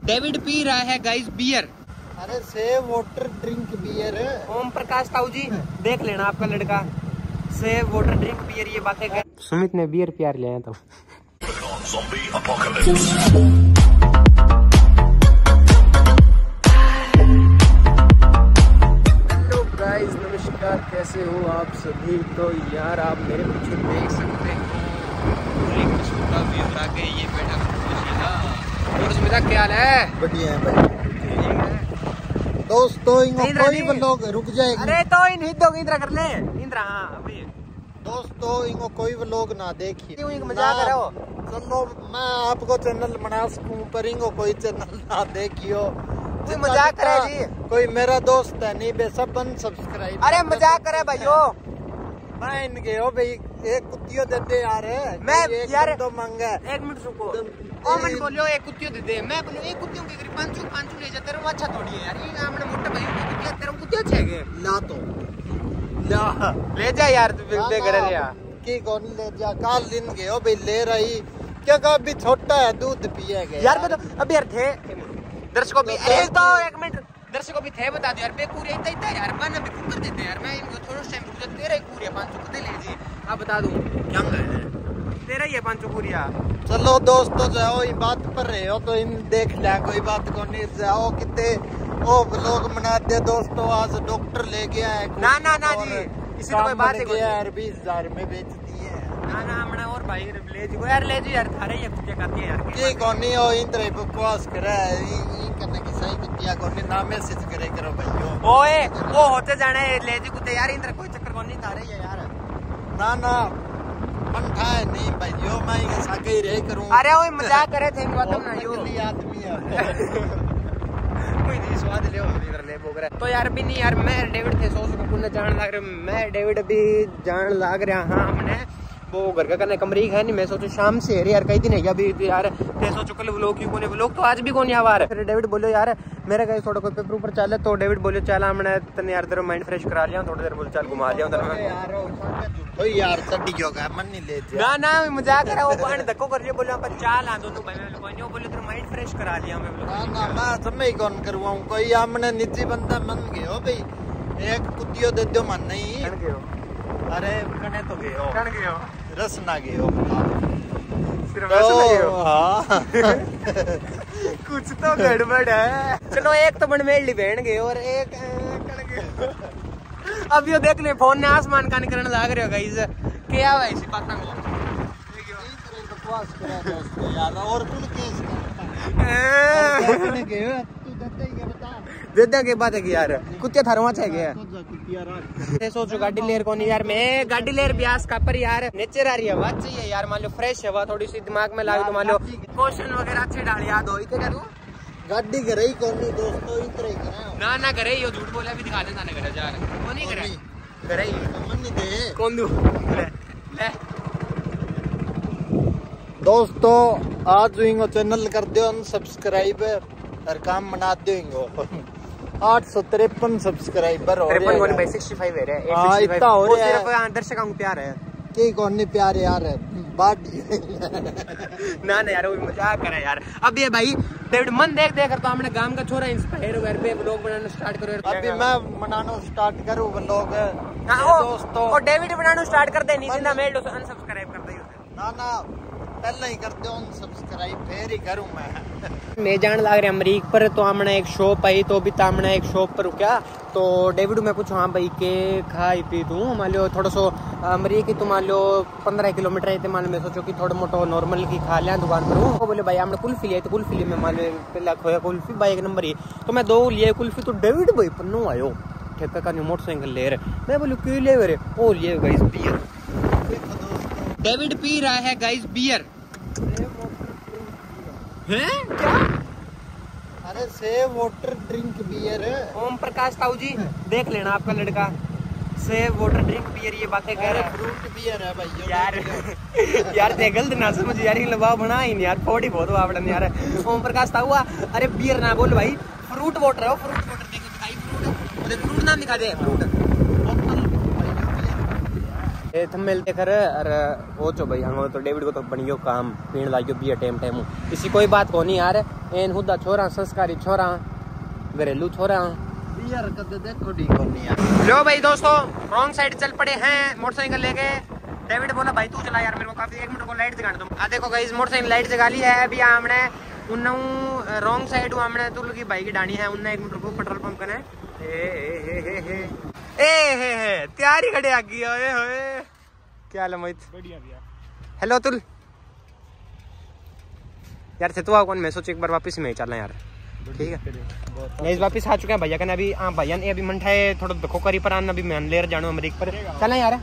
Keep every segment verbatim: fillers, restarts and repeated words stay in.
David पी रहा है गाइस बियर। अरे save water drink beer. Om Prakash ताऊ जी देख लेना आपका लड़का सेव वाटर ड्रिंक बियर ये बातें कर। सुमित ने बियर प्यार लिया तो हेलो गाइस नमस्कार, कैसे हो आप सभी। तो यार आप मेरे पीछे देख सकते हो एक छोटा व्यू आगे ये बैठा और सुमिता क्या हाल है। बढ़िया है भाई। दोस्तों कोई लोग रुक जाएगा। अरे तो इन हित इंद्रा कर ले इंद्रा। हाँ अभी दोस्तों इनको कोई लोग ना देखिए, मजाक करो। चलो मैं आपको चैनल बना सकूं पर इनको कोई चैनल ना देखियो। मजाक करे जी। कोई मेरा दोस्त है नहीं बे सब अनसब्सक्राइब। अरे मजाक करे भाइयों। मैं इनके हो भाई एक कुत्तियों देते यार। मैं एक यार तो मांगा एक मिनट रुको। ओ मन बोलियो एक कुत्तियों दे दे। मैं बोलियो एक कुत्तियों के करीब पांचू पांचू ले जाते रहो अच्छा थोड़ी है यार। ये हमने मोटा भाई कुत्तियां तेरे कुत्तियां छेगे ला तो ला ले जा यार तू दे करे जा की कौन ले जा काल दिन के हो भाई ले रही क्या का अभी छोटा है दूध पिएगा यार। मैं तो अभी यार थे दर्शकों भी अरे तो एक मिनट दर्शकों भी थे बता दो यार बेकूरी इतना इतना यार बना भी कर देते यार। मैं इनको थोड़ा टाइम रुक जा तेरा एक पूरी पांचू कुत्ते ले जी आप बता दूं क्या है तेरा ही है पांचू पूरिया। चलो दोस्तों जाओ ये बात पर रहे हो तो इन देख लिया कोई बात को नहीं जाओ कितने ओ लोग मना दे दोस्तों। आज डॉक्टर ले गया है ना ना ना जी इसी तो कोई बात है यार बीस हजार में बेच दी है ना ना हमने और भाई ले जी यार ले जी यार थारे ये कुत्ते खाती है यार की कोनी हो इंद्र बकवास करे ई करने की सही कुत्तिया कोनी ना मैसेज करे करो भाइयों। ओए वो होते जाने ले जी कुत्ते यार इंद्र कोई चक्कर कोनी थारे है यार। ना ना पंठा है नहीं भाइयों मैं ये साके ही रह करूं। अरे ओए मजाक करे थे बात ना यो आदमी है कोई नहीं स्वाद ले इधर ले बोग रहा। तो यार भी नहीं यार मैं डेविड थे सौ सौ कुछ जान लग रहा मैं डेविड अभी जान लग रहा। हाँ हमने वो घर का करने कमरीक है नहीं मैं सोचू शाम से यार कई दिन है अभी यार थे सोचो कल व्लॉग क्यों कोने व्लॉग तो आज भी कौन यार। फिर डेविड बोलो यार मेरे कहीं थोड़ा कोई पेपर ऊपर चले तो डेविड बोलो चल हमने तने यार तेरा माइंड फ्रेश करा लिया थोड़ी देर बोल चल घुमा लिया तने यार ओए यार चड्डी होगा मन नहीं ले ना ना मजाक कर वो पानी धक्को कर बोले अपन चाल आ दोनों भाई लोग ने बोले तेरा माइंड फ्रेश करा लिया मैं ना ना मैं समय कौन करवाऊं कोई हमने निजी बंदा मन गए हो भाई एक कुत्तियों दे दो मन नहीं। अरे कने तो गए हो कण गए हो रस ना गए हो सिर्फ रस ना गए हो। हां कुछ तो गड़बड़ है। चलो एक तो बनमेली बहन गए और एक कण गए। अब यो देख ले फोन ने आसमान का निकलने लग रहे हो गाइस क्या है इसी बात को बकवास करा दोस्त यार और कुल केस कने गए तू दत्ते के बता देदा के बात है कि यार कुत्ते थरवा चाहिए ये सोचो गाड़ी लेर कौन यार मैं गाड़ी लेर ब्यास का पर यार नेचर आ रही है बात चाहिए यार मान लो फ्रेश हवा थोड़ी सी दिमाग में लागे तो मान लो क्वेश्चन वगैरह अच्छे डाल याद हो इतने करूँ गाड़ी करे ही कौन नहीं दोस्तों इतने ही ना ना करे यो झूठ बोला भी दिखा देता ना करे यार कौन नहीं करे करे ही मन नहीं दे कौन दू ले दोस्तों आज इनको चैनल कर दो सब्सक्राइब और काम बना दो आठ सौ तिरपन सब्सक्राइबर हो रहे हैं सिक्सटी फाइव है हाँ इतना हो रहा है। सिर्फ दर्शकों को प्यार है की कौन नहीं प्यार यार बात ना ना यार वो मजाक करे यार। अब ये भाई डेविड मन देख देख कर तो हमने गांव का छोरा इंस्पायर घर पे व्लॉग बनाना स्टार्ट करो। अभी मैं बनाना स्टार्ट करूं व्लॉग दोस्तों और डेविड बनाना स्टार्ट कर दे नीचे ना मेल दो अनसब्सक्राइब कर दे ना ना पहले ही कर दो सब्सक्राइब फिर ही करूं मैं। मैं जान लग रहा अमरीक पर तो हमने एक शॉप आई तो अभी हमने एक शॉप पर रुका तो डेविड मैं पूछूं हाँ भाई के खाई पी तू मान लो थोड़ा सो अमरीक तो मान लो पंद्रह किलोमीटर है मान लो मैं सोचो कि थोड़ा मोटो नॉर्मल की खा लिया दुकान पर वो बोले भाई हमने कुल्फी लिया तो कुल्फी में मान लो पहला खोया कुल्फी भाई एक नंबर ही तो मैं दो लिए कुल्फी तो डेविड भाई पन्नू आयो ठेका का मोटरसाइकिल ले रहे मैं बोलूँ क्यों ले रहे ओ लिए गाइस बियर डेविड पी रहा है गाइस बियर हैं क्या। अरे save water drink beer. Om Prakash ताऊ जी देख लेना आपका लड़का सेव वाटर ड्रिंक बियर ये बातें कह रहा है। फ्रूट बियर है भाई यार यार ते गलत ना समझ यार लवा बना ही नहीं यार थोड़ी बहुत आपने यार ओम प्रकाश ताऊ अरे बियर ना बोल भाई फ्रूट वाटर है फ्रूट वाटर देखो भाई फ्रूट फ्रूट नाम दिखा दे फ्रूट ये थंबनेल देखकर और वो चो भाई हम तो डेविड को तो बनियो काम पीण लागियो बिया टाइम टाइम इसी कोई बात को नहीं यार एन हुदा छोरा संस्कारी छोरा घरेलू छोरा यार कदे देखो डी को नहीं यार। लो भाई दोस्तों रॉन्ग साइड चल पड़े हैं मोटरसाइकिल लेके। डेविड बोला भाई तू चला यार मेरे को काफी एक मिनट को लाइट जगा दो। आ देखो गाइस मोटरसाइकिल लाइट जगा ली है। अभी हमने उन्नू रॉन्ग साइड हमने तुल की बाइक डानी है उन्ने एक मिनट को पेट्रोल पंप करना है। ए हे हे हे ए हे हे तैयारी खड़े आ गई ओए होए क्या हाल है मोहित? बढ़िया भैया। हेलो तुल यार से तो कौन मैं सोच एक बार वापस में चलना यार ठीक है। मैं इस वापस आ चुके हैं भैया कहने अभी हाँ भैया ने अभी मंठा है थोड़ा दुखो करी पर आना अभी मैं लेर जानो अमरीक पर चलना यार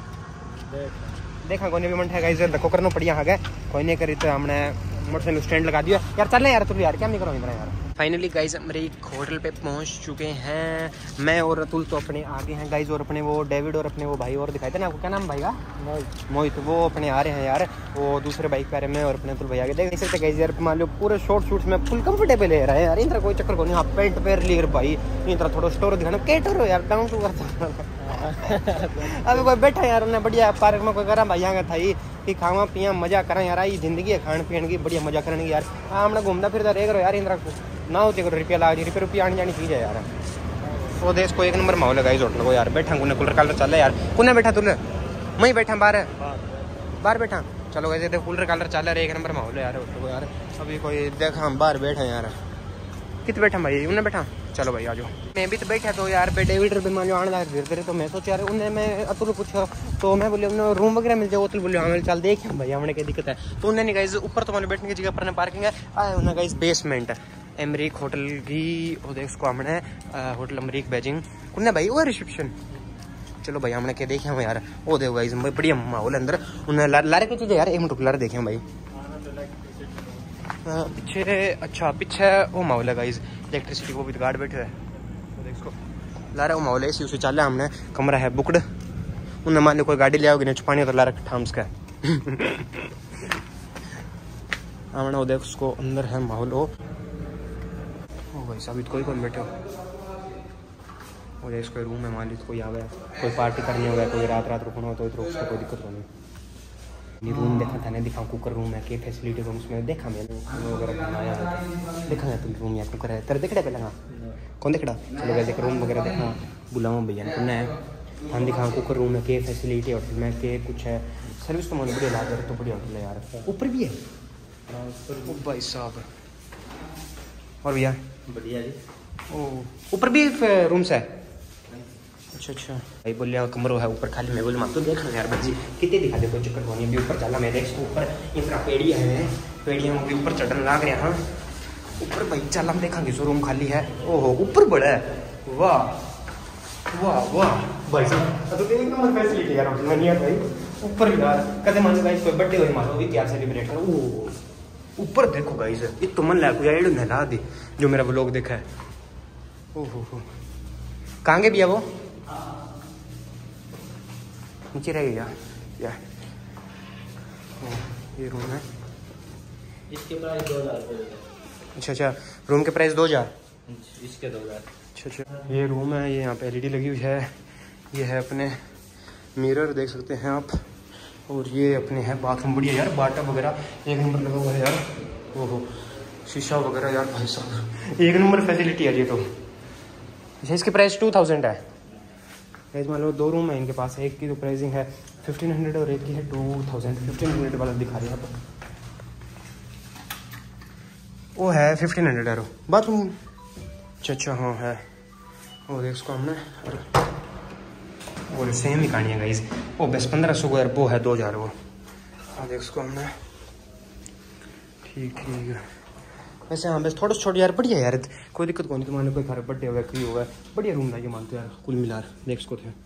देखा कोई भी मंठा है इसे दुखो करना पड़िया है कोई नहीं करी तो हमने मोटरसाइकिल स्टैंड लगा दिया यार चलना यार तुल यार क्या नहीं करो इतना यार। फाइनली गाइज अमरीक होटल पे पहुंच चुके हैं। मैं और अतुल तो अपने आगे हैं गाइज और अपने वो डेविड और अपने वो भाई और दिखाई थे ना आपको क्या नाम भाई का मोहित वो अपने आ रहे हैं यार वो दूसरे बाइक पे आ रहे हैं। मैं और अपने अतुल भाई आगे देख सकते गाइज यार मान लो पूरे शॉर्ट शूट्स में फुल कंफर्टेबल ले रहे हैं यार इधर कोई चक्कर को नहीं हाफ पेंट पैर लिए भाई इधर थोड़ा स्टोर दिखाना केटर हो यार डाउन टू करता अभी कोई बैठा यार उन्हें बढ़िया पार्क में कोई करा भाई आगे था कि खावा पिया मजा करा यार ये जिंदगी है खान पीन की बढ़िया मजा करने की यार हमने घूमता फिरता रह करो यार इंदिरा ना होते करो रुपया लाग रुपये रुपया आने जानी चीज है यार। वो देश को एक नंबर माहौल लगाई होटल को यार बैठा कुने कूलर कालर चल यार कुने बैठा तुल मैं बैठा बाहर बाहर बैठा चलो वैसे कूलर कालर चल रहा है एक नंबर माहौल है यार होटल को यार। अभी कोई देखा हम बाहर बैठे यार कित बैठा भाई उन्हें बैठा चलो भाई आ जाओ। मैं भी तो बैठा तो यार डेविड पे मान लो आने लगा धीरे धीरे तो मैं सोच यार उन्हें मैं अतुल पूछा तो मैं बोले उन्हें रूम वगैरह मिल जाए अतुल बोले हाँ चल देख भाई हमने क्या दिक्कत है तो उन्हें नहीं गाइस ऊपर तो मैंने बैठने की जगह पर पार्किंग है आए उन्हें गाइस बेसमेंट अमरीक होटल की वो देख उसको हमने होटल अमरीक बेजिंग उन्हें भाई वो रिसेप्शन चलो भाई हमने क्या देखे हम यार वो देखो गाइस बढ़िया माहौल अंदर उन्हें लारे की चीज़ यार एक मिनट लारे देखे भाई पीछे अच्छा पीछे वो माहौल है गाइस इलेक्ट्रिसिटी को भी गार्ड बैठे है वो देख उसको लारा वो माहौल है इसी उसे चल रहा हमने कमरा है बुकड उन्हें मान लो कोई गाड़ी ले आओगे ना छुपाने तो लारा ठाम्स का हमने वो देख उसको अंदर है माहौल हो भाई साहब कोई कौन बैठे हो वो देख कोई रूम है मान ली कोई आवे कोई पार्टी करनी होगा कोई रात रात रुकना हो तो इधर उसका कोई दिक्कत नहीं। रूम देखा था नहीं दिखा कुकर रूम है के फैसिलिटी रूम्स में देखा मैंने वगैरह बनाया है देखा है तुम रूम या कुकर है तेरे देखड़ा पहले हाँ कौन देखड़ा चलो वैसे रूम वगैरह देखा बुलाओ भैया ने है हम दिखा कुकर रूम है के फैसिलिटी होटल में के कुछ है सर्विस तो मुझे बढ़िया लग रहा है तो बढ़िया होटल है यार ऊपर भी है ओ भाई साहब और भैया बढ़िया जी ओ ऊपर भी रूम्स है अच्छा अच्छा भाई बोलिए कमरों है ऊपर खाली मैं बोल मां तो देख लो यार बच्ची कितने दिखा दे कोई चक्कर नहीं अभी ऊपर चला मैं देख ऊपर इनका पेड़िया है पेड़ियों के ऊपर चढ़ने लग रहे हैं ऊपर भाई चल हम देखेंगे जो रूम खाली है ओहो ऊपर बड़ा है वाह वाह वाह भाई साहब तो एक नंबर फैसिलिटी यार होटल में नहीं है भाई ऊपर यार कदे मान गाइस कोई बर्थडे हो मान लो भी क्या सेलिब्रेट करो ओ ऊपर देखो गाइस ये तो मन लगा कोई एड नहला दी जो मेरा व्लॉग देखा है ओहो हो कहां गए भैया वो नीचे रह गया या ये रूम है इसके प्राइस दो हजार अच्छा अच्छा रूम के प्राइस दो हजार इसके दो हजार अच्छा अच्छा ये रूम है ये यहाँ पे एलईडी लगी हुई है ये है अपने मिरर देख सकते हैं आप और ये अपने है बाथरूम बढ़िया यार बाटअप वगैरह एक नंबर लगा हुआ है यार ओहो शीशा वगैरह यार भाई साहब एक नंबर फैसिलिटी है ये तो अच्छा इसकी प्राइस टू थाउजेंड है गाइस मान लो दो रूम है इनके पास एक की तो प्राइसिंग है फिफ्टीन हंड्रेड और एक की है टू थाउजेंड फिफ्टीन हंड्रेड वाला दिखा रही है आप वो है फिफ्टीन हंड्रेड है बाथरूम अच्छा अच्छा हाँ है वो देख उसको हमने और सेम ही कहानी है गाइस वो बस पंद्रह सौ को यार वो है दो हज़ार वो हाँ देख उसको हमने ठीक ठीक है वैसे हाँ बस थोड़ा छोड़ यार बढ़िया यार कोई दिक्कत को नहीं तुम्हारे कोई घर बर्थडे होगा कोई होगा बढ़िया रूम था ये मानते यार कुल मिला देख इसको थे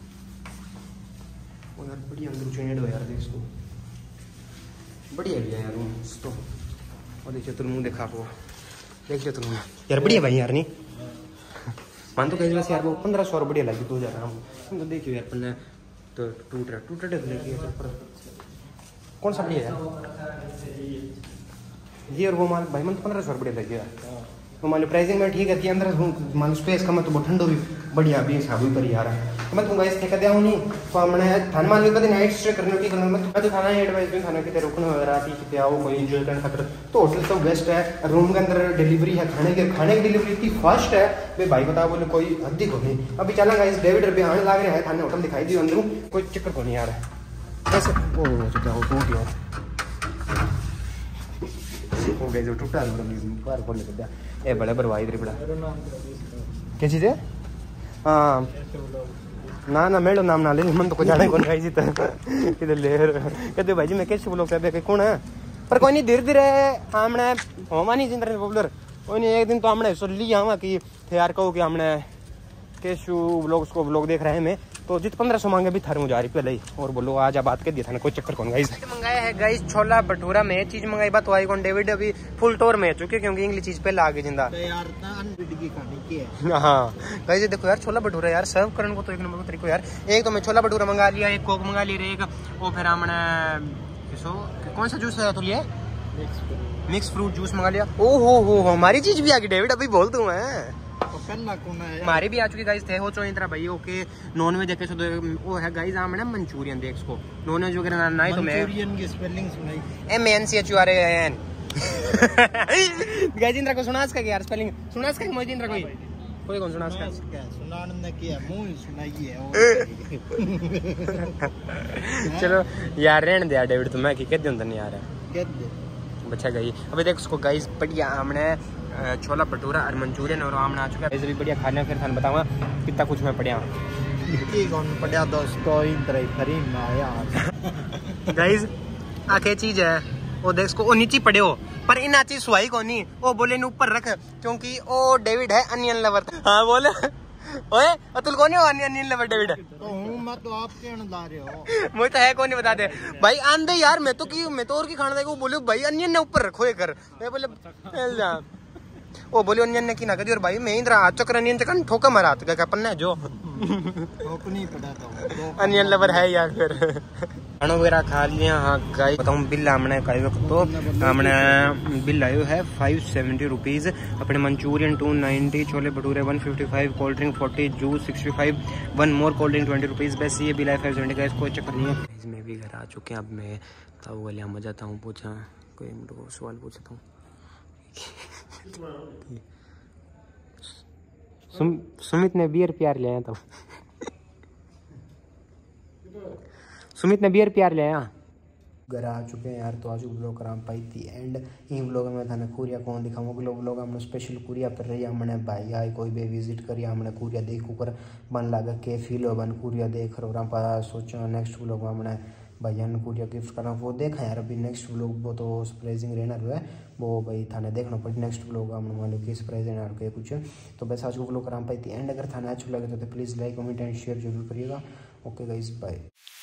वो यार बढ़िया अंदर चुनेड हो यार देख इसको बढ़िया भी है यार रूम तो और देखिए तुम मुँह देखा वो देखिए तुम यार बढ़िया भाई यार नहीं मान तो कहीं वैसे यार वो पंद्रह सौ बढ़िया लगी दो हज़ार हम तो देखियो यार पन्ने तो टूट रहा टूट रहे देखिए कौन सा बढ़िया है ये और वो मान भाई मन तो पंद्रह सौ बढ़िया लगे यार तो मान लो प्राइसिंग में ठीक है कि अंदर मान स्पेस कम है तो वो ठंडो भी बढ़िया भी हिसाब भी पर यार तो मैं तुम गाइस ठेका दिया हूं नहीं तो हमने थाने मान लो कभी नाइट स्टे करने की करने मैं तो थाना एडवाइस दूं थाना के रुकने वगैरह रात की आओ कोई एंजॉय करने खातिर तो होटल तो बेस्ट है। रूम के अंदर डिलीवरी है, खाने के खाने की डिलीवरी इतनी फास्ट है भाई भाई बताओ बोले कोई हद ही को नहीं। अभी चला गाइस डेविड अभी आने लग रहे हैं थाने होटल दिखाई दियो अंदर कोई चक्कर को नहीं आ रहा है बस ओ हो क्या हो टूट गया हो गया जो टूटा बार खोल के दिया ए बड़े बरवाई इधर बड़ा क्या चीज है हाँ ना ना मेरे नाम ना ले मन तो को जाने कौन खाई जीता किधर ले कहते भाई जी मैं कैसे बोलो क्या कौन है पर कोई नहीं धीरे धीरे हमने होमानी जिंदर पॉपुलर कोई नहीं एक दिन तो हमने सुन लिया हुआ कि यार कहो कि हमने कैशू व्लॉग उसको व्लॉग देख रहे हैं मैं तो जित पंद्रह सौ मांगे भी थारे मुझे आ रही पहले ही और बोलो आज आप बात कर दिया था ना कोई चक्कर कौन गाइस मंगाया है गाइस छोला भटूरा में चीज मंगाई बात तो आई कौन डेविड अभी फुल टोर में चुके क्योंकि इंग्लिश चीज पहले आगे जिंदा हाँ गाइस देखो यार छोला भटूरा यार सर्व करने को तो एक नंबर तरीको यार। एक तो मैं छोला भटूरा मंगा लिया, एक कोक मंगा लिया, एक वो फिर हमने कौन सा जूस है तो लिया मिक्स फ्रूट जूस मंगा लिया। ओ हो हो हमारी चीज भी आ गई डेविड अभी बोल दूं मैं हमारी भी आ चुकी गाइस थे हो चो इतना भाई ओके नॉन वेज देखे वो है गाइस हमने मंचूरियन देख इसको नॉन वेज वगैरह ना तो मैं मंचूरियन की स्पेलिंग सुनाई M N C H U R A N guys Indra को सुना इसका यार स्पेलिंग सुना इसका मोहित इंद्र कोई कोई कौन सुना इसका सुनाने ने किया मुंह सुनाई है चलो यार रहने दे यार डेविड तो मैं की कह दूं नहीं यार कह दे बच्चा गई अभी देख उसको गाइस बढ़िया हमने छोला भटूरा और मंचूरियन और आमना आ चुका है भी बढ़िया खाने फिर थाने बताऊंगा कितना कुछ मैं पढ़िया कौन पढ़िया दोस्तों इंतरे खरी माया गाइस आखे चीज है वो देख इसको वो नीचे पड़े हो पर इन चीज सुहाई को नहीं वो बोले ने ऊपर रख क्योंकि वो डेविड है अनियन लवर हाँ बोले ओए अतुल कौन है अनियन लवर डेविड तो हूं मैं तो आप कहने ला रहे हो मुझे तो है कौन नहीं बता दे भाई आंदे यार मैं तो की मैं तो और की खाना देगा वो बोले भाई अनियन ने ऊपर रखो ये कर मैं बोले ओ बोलियो अनियन ने की ना कदी और भाई मैं इंद्र आ चक्कर अनियन चकन ठोका मारा तो क्या पन्ना जो ठोक नहीं पड़ा तो अनियन लवर है यार फिर खाना वगैरह खा लिया। हाँ गाइस बताऊं बिल हमने कई वक्त तो हमने बिल आयो है फाइव सेवेंटी रुपीज अपने Manchurian two ninety chole bhature one fifty five cold drink forty juice sixty five one more cold drink twenty rupees बस ये बिल है फाइव सेवेंटी गाइस कोई चक्कर नहीं है। मैं भी घर आ चुके हैं अब मैं तब वाले यहाँ जाता हूँ पूछा कोई सवाल पूछता हूँ सुमित ने बियर प्यार ले आया था सुमित ने बियर प्यार ले आया घर आ चुके हैं यार तो आज ब्लॉग कराम पाई थी एंड इन ब्लॉग में थाने कुरिया कौन दिखाऊंगा अगलो ब्लॉग हमने स्पेशल कुरिया पर रही हमने भाई आए कोई भी विजिट करी हमने कुरिया देख कर बन लगा के फील हो बन कुरिया देख और हम सोचा नेक्स्ट ब्लॉग में हमने भैया ने कुरिया गिफ्ट करना वो देखा यार अभी नेक्स्ट ब्लॉग वो तो सरप्राइजिंग रहना है वो भाई थाने देखना पड़े नेक्स्ट ब्लॉग हमने मान लो कि सरप्राइज रहना के कुछ तो बस आज को ब्लॉग कराम पाई थी एंड अगर थाने अच्छा लगे तो please like comment and share जरूर करिएगा। Okay guys bye.